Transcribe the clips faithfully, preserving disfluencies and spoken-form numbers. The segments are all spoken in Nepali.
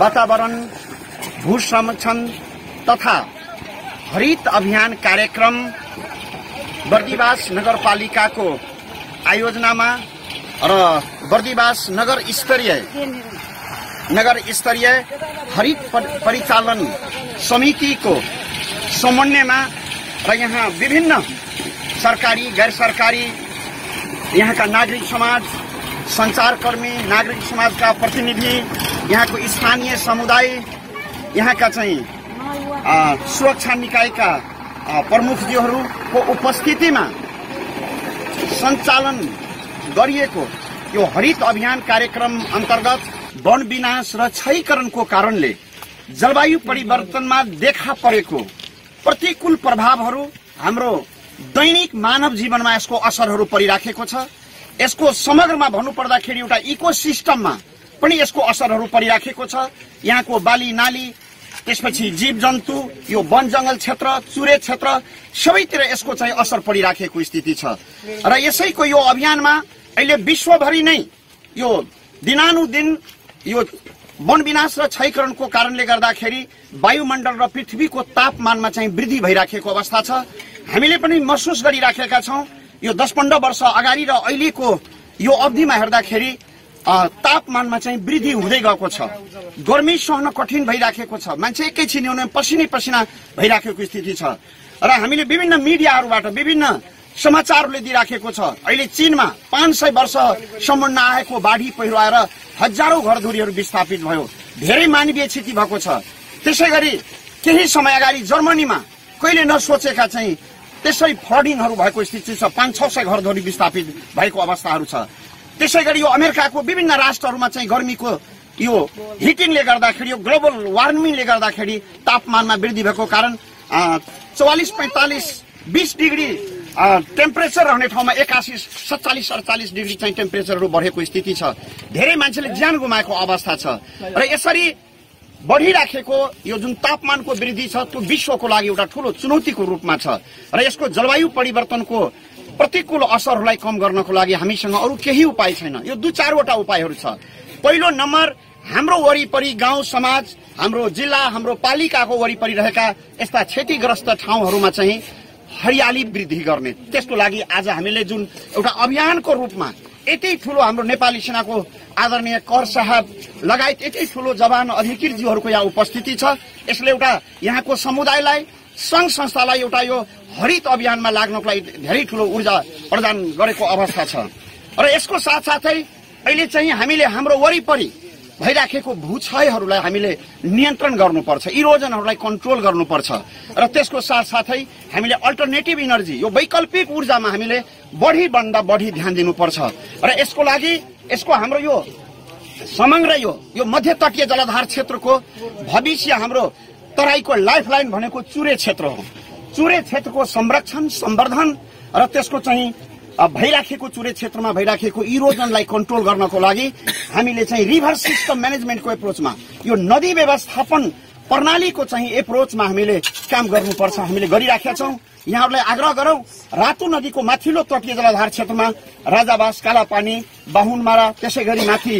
वातावरण, भू संरक्षण तथा हरित अभियान कार्यक्रम बर्दिवास नगरपालिकाको आयोजनामा र बर्दिवास नगर स्तरीय नगर स्तरीय हरित परिचालन समितिको समन्वयमा र यहाँ विभिन्न सरकारी गैर सरकारी यहाँका नागरिक समाज, संचारकर्मी, नागरिक समाजका प्रतिनिधि, यहाँको स्थानीय समुदाय, यहाँका चाहिँ सुरक्षा निकायका प्रमुखज्यूहरूको उपस्थितिमा सञ्चालन गरिएको यो हरित अभियान कार्यक्रम अन्तर्गत वन विनाश र क्षयीकरणको कारणले जलवायु परिवर्तनमा देखा परेको प्रतिकूल प्रभावहरू हाम्रो दैनिक मानव जीवनमा यसको असरहरू परिराखेको छ। यसको समग्रमा भन्नुपर्दाखेरि एउटा इकोसिस्टममा पनि यसको असरहरू परिराखेको छ। यहाँको बाली नाली, त्यसपछि जीव जन्तु, यो वन जंगल क्षेत्र, चुरे क्षेत्र सबैतिर यसको चाहिँ असर परिराखेको स्थिति छ। र यसैको यो अभियानमा अहिले विश्वभरि नै यो दिनानुदिन यो वन विनाश र क्षयीकरणको कारणले गर्दाखेरि वायुमण्डल र पृथ्वीको तापमानमा चाहिँ वृद्धि भइराखेको अवस्था छ। हामीले पनि महसुस गरिराखेका छौं। यो दस पन्ध्र वर्ष अगाडि र अहिलेको यो अवधिमा हेर्दाखेरि तापमानमा चाहिँ वृद्धि हुँदै गएको छ। गर्मी सहन कठिन भइराखेको छ। मान्छे एकैछिन पसिनै पसिना भइराखेको स्थिति छ। र हामीले विभिन्न मिडियाहरूबाट विभिन्न समाचारले दिइराखेको छ। अहिले चीनमा पाँच सय वर्षसम्म नआएको बाढी पहिरो आएर हजारौं घरधुरीहरू विस्थापित भयो। धेरै मानवीय क्षति भएको छ। त्यसै गरी केही समय अगाडि जर्मनीमा कहिले नसोचेका चाहिँ त्यसै फ्लडिङहरू भएको स्थिति छ। पाँच छ सय घरधुरी विस्थापित भएको अवस्थाहरू छ। त्यसै गरी यो अमेरिकाको विभिन्न राष्ट्रहरूमा चाहिँ गर्मीको यो हिटिङले गर्दाखेरि, यो ग्लोबल वार्मिङले गर्दाखेरि तापमानमा वृद्धि भएको कारण चौवालिस पैंतालिस बीस डिग्री टेम्परेचर रहने ठाउँमा एकासी सत्तालिस अडचालिस डिग्री चाहिँ टेम्परेचरहरू बढेको स्थिति छ। धेरै मान्छेले ज्यान गुमाएको अवस्था छ। र यसरी बढ़िराखेको यो जुन तापमानको वृद्धि छ त्यो विश्वको लागि एउटा ठूलो चुनौतीको रूपमा छ। र यसको जलवायु परिवर्तनको प्रतिकूल असरहरूलाई कम गर्नको लागि हामीसँग अरू केही उपाय छैन। यो दुई चारवटा उपायहरू छ। पहिलो नम्बर, हाम्रो वरिपरि गाउँ समाज, हाम्रो जिल्ला, हाम्रो पालिकाको वरिपरि रहेका यस्ता क्षतिग्रस्त ठाउँहरूमा चाहिँ हरियाली वृद्धि गर्ने। त्यसको लागि आज हामीले जुन एउटा अभियानको रूपमा यति ठूलो हाम्रो नेपाली सेनाको आदरणीय कर साहब लगायत यति ठूलो जवान अधिकृतज्यूहरूको यहाँ उपस्थिति छ। यसले एउटा यहाँको समुदायलाई, संघ संस्थालाई एउटा यो हरित अभियानमा लाग्नको लागि धेरै ठूलो ऊर्जा प्रदान गरेको अवस्था छ। र यसको साथसाथै अहिले चाहिँ हामीले हाम्रो वरिपरि भइराखेको भूक्षयहरूलाई हामीले नियन्त्रण गर्नुपर्छ, इरोजनहरूलाई कन्ट्रोल गर्नुपर्छ। र त्यसको साथसाथै हामीले अल्टरनेटिभ एनर्जी, यो वैकल्पिक ऊर्जामा हामीले बढी भन्दा बढी ध्यान दिनुपर्छ। र यसको लागि यसको हाम्रो यो समग्र यो यो मध्य तटीय जलाधार क्षेत्रको भविष्य हाम्रो तराईको लाइफलाइन भनेको चुरे क्षेत्र हो। चुरे क्षेत्रको संरक्षण, सम्वर्धन र त्यसको चाहिँ भइराखेको चुरे क्षेत्रमा भइराखेको इरोजनलाई कन्ट्रोल गर्नको लागि हामीले चाहिँ रिभर सिस्टम म्यानेजमेन्टको एप्रोचमा, यो नदी व्यवस्थापन प्रणालीको चाहिँ एप्रोचमा हामीले काम गर्नुपर्छ। हामीले गरिराखेका छौं। यहाँहरूलाई आग्रह गरौं, रातु नदीको माथिल्लो तटीय जलाधार क्षेत्रमा राजाबास, कालापानी, बाहुनमारा, त्यसै गरी माथि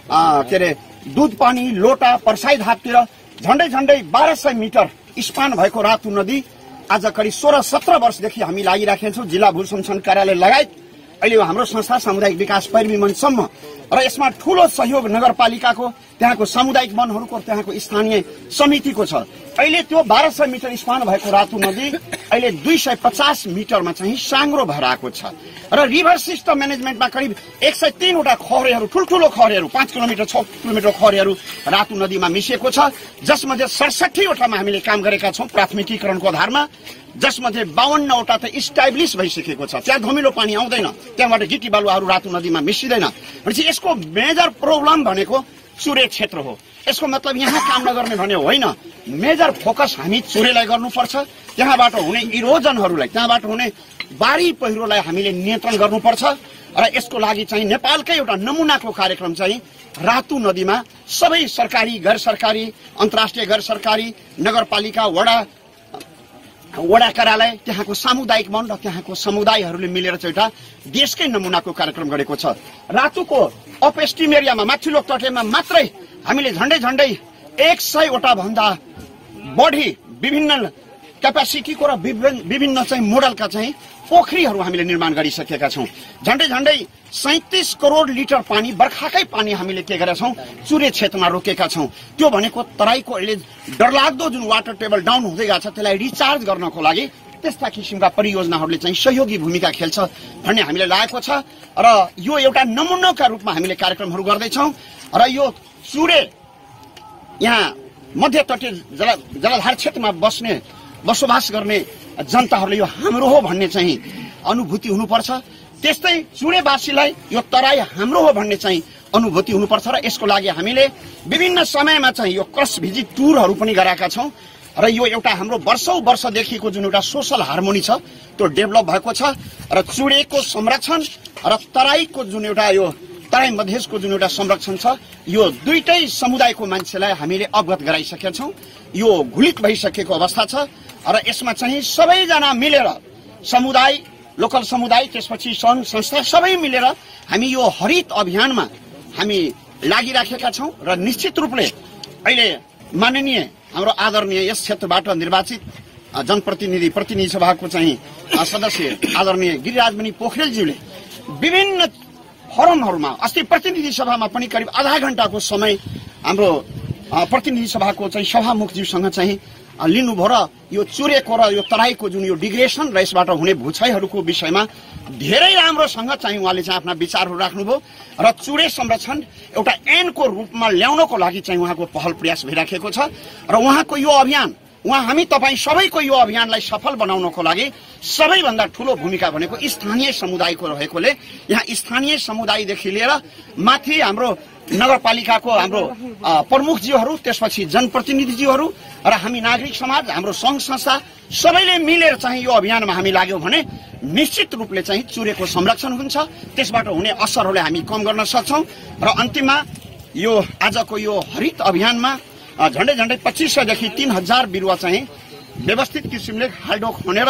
के अरे दुधपानी, लोटा, पर्साई धापतिर झण्डै झण्डै बाह्र सय मिटर स्पान भएको रातु नदी आज करिब सोह्र सत्र वर्षदेखि हामी लागिराखेका छौं। जिल्ला भू संरक्षण कार्यालय लगायत अहिले हाम्रो संस्था सामुदायिक विकास पैरवी मञ्चसम्म। र यसमा ठूलो सहयोग नगरपालिकाको, त्यहाँको सामुदायिक वनहरूको, त्यहाँको स्थानीय समितिको छ। अहिले त्यो बाह्र सय मिटर स्पान भएको रातु नदी अहिले दुई सय पचास मिटरमा चाहिँ साङ्ग्रो भएर आएको छ। र रिभर सिस्टम म्यानेजमेन्टमा करिब एक सय तीनवटा खहरेहरू, ठुल्ठुलो खहरेहरू, पाँच किलोमिटर छ किलोमिटर खहरेहरू रातु नदीमा मिसिएको छ। जसमध्ये सडसठीवटामा हामीले काम गरेका छौं प्राथमिकीकरणको आधारमा, जसमध्ये बावन्नवटा त इस्टाब्लिस भइसकेको छ। त्यहाँ धमिलो पानी आउँदैन, त्यहाँबाट गिटी बालुवाहरू रातु नदीमा मिसिँदैन। भनेपछि यसको मेजर प्रब्लम भनेको चुरे क्षेत्र हो। यसको मतलब यहाँ काम नगर्ने भने होइन। मेजर फोकस हामी चुरेलाई गर्नुपर्छ। त्यहाँबाट हुने इरोजनहरूलाई, त्यहाँबाट हुने बाढी पहिरोलाई हामीले नियन्त्रण गर्नुपर्छ। र यसको लागि चाहिँ नेपालकै एउटा नमुनाको कार्यक्रम चाहिँ रातु नदीमा सबै सरकारी, गैर सरकारी, अन्तर्राष्ट्रिय गैर सरकारी, नगरपालिका, वडा वडा कार्यालय, त्यहाँको सामुदायिक वन र त्यहाँको समुदायहरूले मिलेर चाहिँ एउटा देशकै नमुनाको कार्यक्रम गरेको छ। रातुको अपस्ट्रिम एरियामा, माथिल्लो तटेमा मात्रै हामीले झण्डै झण्डै एक सयवटा भन्दा बढी विभिन्न क्यापासिटीको र विभिन्न चाहिँ मोडलका चाहिँ पोखरीहरू हामीले निर्माण गरिसकेका छौँ। झन्डै झन्डै सैतिस करोड लिटर पानी बर्खाकै पानी हामीले के गरेका छौँ चुरे क्षेत्रमा रोकेका छौँ। त्यो भनेको तराईको अहिले डरलाग्दो जुन वाटर टेबल डाउन हुँदै गएको छ त्यसलाई रिचार्ज गर्नको लागि त्यस्ता किसिमका परियोजनाहरूले चाहिँ सहयोगी भूमिका खेल्छ भन्ने हामीले लागेको छ र यो एउटा नमुनाका रूपमा हामीले कार्यक्रमहरू गर्दैछौँ र यो चुरे यहाँ मध्य तटीय जल जलाधार क्षेत्रमा बस्ने बसोबास गर्ने जनताहरूले यो हाम्रो हो भन्ने चाहिँ अनुभूति हुनुपर्छ। त्यस्तै चुरेवासीलाई यो तराई हाम्रो हो भन्ने चाहिँ अनुभूति हुनुपर्छ र यसको लागि हामीले विभिन्न समयमा चाहिँ यो क्रस भिजिट टुरहरू पनि गराएका छौँ र यो एउटा हाम्रो वर्षौं वर्षदेखिको जुन एउटा सोशल हार्मोनी छ त्यो डेभलप भएको छ र चुरेको संरक्षण र तराईको जुन एउटा यो तराई मधेसको जुन एउटा संरक्षण छ यो दुईटै समुदायको मान्छेलाई हामीले अवगत गराइसकेका छौँ। यो घुलित भइसकेको अवस्था छ र यसमा चाहिँ सबैजना मिलेर समुदाय लोकल समुदाय त्यसपछि सङ्घ संस्था सबै मिलेर हामी यो हरित अभियानमा हामी लागिराखेका छौँ र निश्चित रूपले अहिले माननीय हाम्रो आदरणीय यस क्षेत्रबाट निर्वाचित जनप्रतिनिधि प्रतिनिधि सभाको चाहिँ सदस्य आदरणीय गिरिराजमणि पोखरेलज्यूले विभिन्न फोरमहरूमा अस्ति प्रतिनिधि सभामा पनि करिब आधा घण्टाको समय हाम्रो प्रतिनिधि सभाको चाहिँ सभामुखज्यूसँग चाहिँ लिनुभयो र यो चुरेको र यो तराईको जुन यो डिग्रेसन र यसबाट हुने भुछाइहरूको विषयमा धेरै राम्रोसँग चाहिँ उहाँले चाहिँ आफ्ना विचारहरू राख्नुभयो र चुरे संरक्षण एउटा ऐनको रूपमा ल्याउनको लागि चाहिँ उहाँको पहल प्रयास भइराखेको छ र उहाँको यो अभियान उहाँ हामी तपाईँ सबैको यो अभियानलाई सफल बनाउनको लागि सबैभन्दा ठूलो भूमिका भनेको स्थानीय समुदायको रहेकोले यहाँ स्थानीय समुदायदेखि लिएर माथि हाम्रो नगरपालिकाको हाम्रो प्रमुखज्यूहरू त्यसपछि जनप्रतिनिधिज्यूहरू र हामी नागरिक समाज हाम्रो सङ्घ संस्था सबैले मिलेर चाहिँ यो अभियानमा हामी लाग्यौँ भने निश्चित रूपले चाहिँ चुरेको संरक्षण हुन्छ, त्यसबाट हुने असरहरूलाई हामी कम गर्न सक्छौँ र अन्तिममा यो आजको यो हरित अभियानमा झन्डै झन्डै पच्चिस सयदेखि तीन हजार बिरुवा चाहिँ व्यवस्थित किसिमले खाल्डो खनेर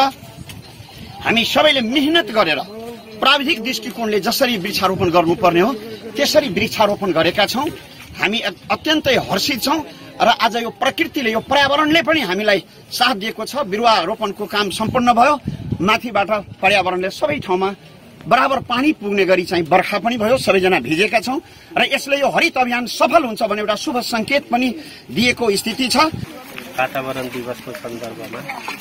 हामी सबैले मेहनत गरेर प्राविधिक दृष्टिकोणले जसरी वृक्षारोपण गर्नुपर्ने हो त्यसरी वृक्षारोपण गरेका छौँ। हामी अत्यन्तै हर्षित छौँ र आज यो प्रकृतिले यो पर्यावरणले पनि हामीलाई साथ दिएको छ। बिरुवा रोपणको काम सम्पन्न भयो, माथिबाट पर्यावरणले सबै ठाउँमा बराबर पानी पुग्ने गरी चाहिँ बर्खा पनि भयो, सबैजना भिजेका छौँ र यसले यो हरित अभियान सफल हुन्छ भने एउटा शुभ संकेत पनि दिएको स्थिति छ। वातावरण दिवसको सन्दर्भमा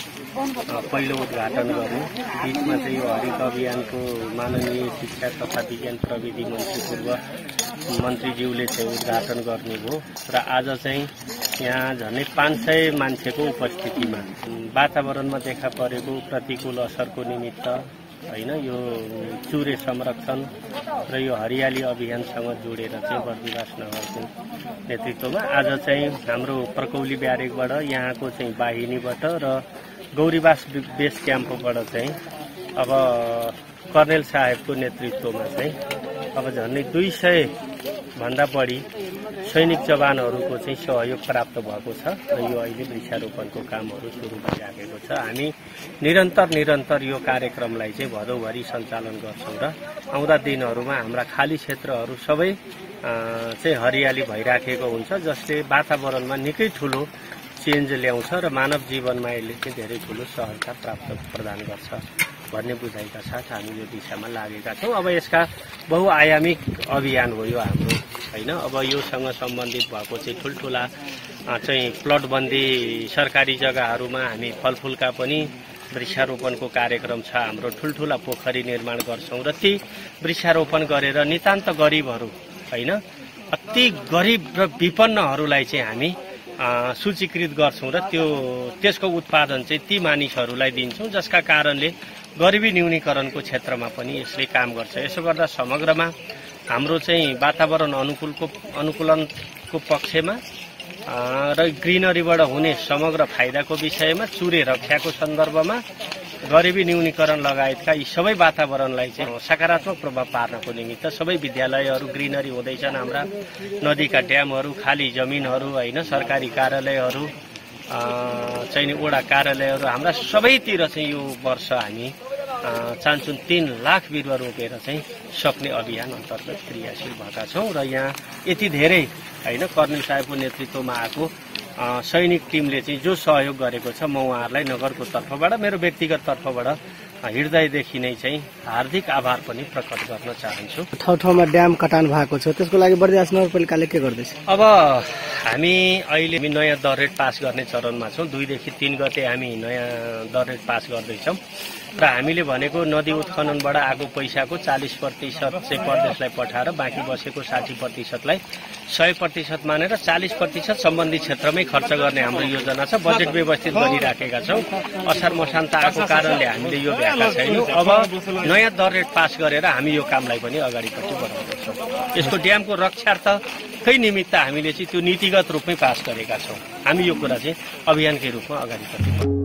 पहिलो उद्घाटन गर्नु बीचमा चाहिँ यो हरित अभियानको माननीय शिक्षा तथा विज्ञान प्रविधि मन्त्री पूर्व मन्त्रीज्यूले चाहिँ उद्घाटन गर्नुभयो र आज चाहिँ यहाँ झन्डै पाँच सय मान्छेको उपस्थितिमा वातावरणमा देखा परेको प्रतिकूल असरको निमित्त हैन यो चुरे संरक्षण र यो हरियाली अभियानसँग जोडेर चाहिँ बर्दिवास नगरको नेतृत्वमा आज चाहिँ हाम्रो प्रकौली ब्यारेकबाट यहाँको चाहिँ वाहिनीबाट र गौरीवास बेस क्याम्पबाट चाहिँ अब कर्नेल साहेबको नेतृत्वमा चाहिँ अब झन्डै दुई सय भन्दा बढी सैनिक जवानहरूको चाहिँ सहयोग प्राप्त भएको छ र यो अहिले वृक्षारोपणको कामहरू सुरु भइराखेको छ। हामी निरन्तर निरन्तर यो कार्यक्रमलाई चाहिँ भदौभरि सञ्चालन गर्छौँ र आउँदा दिनहरूमा हाम्रा खाली क्षेत्रहरू सबै चाहिँ हरियाली भइराखेको हुन्छ, जसले वातावरणमा निकै ठुलो चेन्ज ल्याउँछ र मानव जीवनमा यसले चाहिँ धेरै ठुलो सहजता प्राप्त प्रदान गर्छ भन्ने बुझाइका साथ हामी यो दिशामा लागेका छौँ। अब यसका बहुआयामिक अभियान हो यो हाम्रो हैन। अब योसँग सम्बन्धित भएको चाहिँ ठुल्ठुला चाहिँ प्लटबन्दी सरकारी जग्गाहरूमा हामी फलफुलका पनि वृक्षारोपणको कार्यक्रम छ। हाम्रो ठुल्ठुला पोखरी निर्माण गर्छौँ र ती वृक्षारोपण गरेर नितान्त गरिबहरू हैन अति गरिब र विपन्नहरूलाई चाहिँ हामी सूचीकृत गर्छौँ र त्यो त्यसको उत्पादन चाहिँ ती मानिसहरूलाई दिन्छौँ, जसका कारणले गरिबी न्यूनीकरणको क्षेत्रमा पनि यसले काम गर्छ। यसो गर्दा समग्रमा हाम्रो चाहिँ वातावरण अनुकूलको अनुकूलनको पक्षमा र ग्रिनरीबाट हुने समग्र फाइदाको विषयमा चुरे रक्षाको सन्दर्भमा गरिबी न्यूनीकरण लगायतका यी सबै वातावरणलाई चाहिँ सकारात्मक प्रभाव पार्नको निमित्त सबै विद्यालयहरू ग्रिनरी हुँदैछन्, हाम्रा नदीका ड्यामहरू, खाली जमिनहरू हैन, सरकारी कार्यालयहरू चाहिँ वडा कार्यालयहरू हाम्रा सबैतिर चाहिँ यो वर्ष हामी चान्चुन तीन लाख बिरुवा रोपेर चाहिँ सक्ने अभियान अन्तर्गत क्रियाशील भएका छौँ र यहाँ यति धेरै होइन कर्णेल साहेबको नेतृत्वमा आएको सैनिक टिमले चाहिँ जो सहयोग गरेको छ म उहाँहरूलाई नगरको तर्फबाट मेरो व्यक्तिगत तर्फबाट हृदयदेखि नै चाहिँ हार्दिक आभार पनि प्रकट गर्न चाहन्छु। ठाउँ ठाउँमा ड्याम कटान भएको छ, त्यसको लागि बर्दिवास नगरपालिकाले के गर्दैछ? अब हामी अहिले नयाँ दर रेट पास गर्ने चरणमा छौँ। दुईदेखि तीन गते हामी नयाँ दर रेट पास गर्दैछौँ र हामीले भनेको नदी उत्खननबाट आएको पैसाको चालिस प्रतिशत चाहिँ प्रदेशलाई पठाएर बाँकी बसेको साठी प्रतिशतलाई सय प्रतिशत मानेर चालिस प्रतिशत सम्बन्धित क्षेत्रमै खर्च गर्ने हाम्रो योजना छ। बजेट व्यवस्थित गरिराखेका छौँ। असार मसान्त आएको कारणले हामीले यो भ्याएका छैनौँ। अब नयाँ दर रेट पास गरेर हामी यो कामलाई पनि अगाडिपट्टि बढाउँदैछौँ। यसको ड्यामको रक्षार्थकै निमित्त हामीले चाहिँ त्यो नीतिगत रूपमै पास गरेका छौँ। हामी यो कुरा चाहिँ अभियानकै रूपमा अगाडिपट्टि